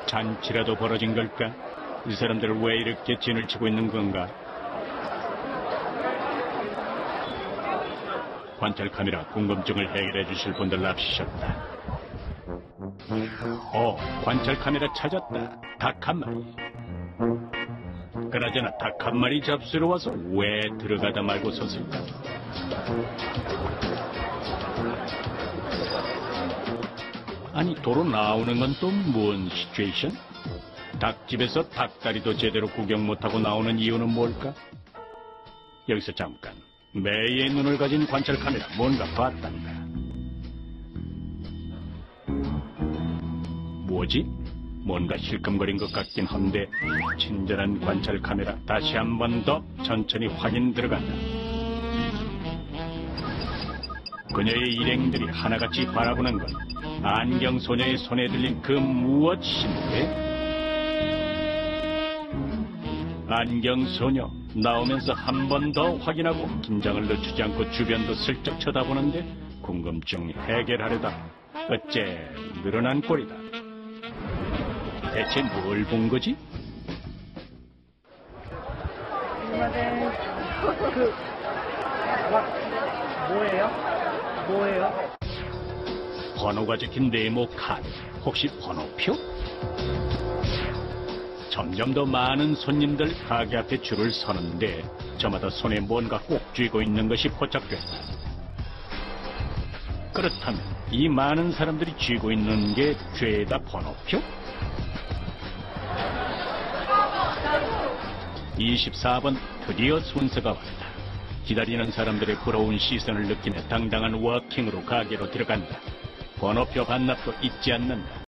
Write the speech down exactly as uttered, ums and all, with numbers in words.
잔치라도 벌어진 걸까? 이 사람들 왜 이렇게 진을 치고 있는 건가? 관찰 카메라 궁금증을 해결해 주실 분들 납치셨다. 어, 관찰 카메라 찾았다. 닭 한 마리. 그나저나 닭 한 마리 잡수러 와서 왜 들어가다 말고 섰을까? 아니, 도로 나오는 건 또 뭔 시츄에이션? 닭집에서 닭다리도 제대로 구경 못하고 나오는 이유는 뭘까? 여기서 잠깐. 매의 눈을 가진 관찰 카메라 뭔가 봤단다. 뭐지? 뭔가 실검거린 것 같긴 한데 친절한 관찰 카메라 다시 한 번 더 천천히 확인 들어간다. 그녀의 일행들이 하나같이 바라보는 건 안경 소녀의 손에 들린 그 무엇인데? 안경 소녀 나오면서 한 번 더 확인하고 긴장을 늦추지 않고 주변도 슬쩍 쳐다보는데 궁금증 해결하려다 어째 늘어난 꼴이다. 대체 뭘 본 거지? 네. 그 뭐예요? 뭐예요? 번호가 적힌 네모 카드. 혹시 번호표? 점점 더 많은 손님들 가게 앞에 줄을 서는데 저마다 손에 뭔가 꼭 쥐고 있는 것이 포착된다. 그렇다면 이 많은 사람들이 쥐고 있는 게 죄다 번호표? 이십사 번 드디어 순서가 왔다. 기다리는 사람들의 부러운 시선을 느끼며 당당한 워킹으로 가게로 들어간다. 번호표 반납도 잊지 않는다.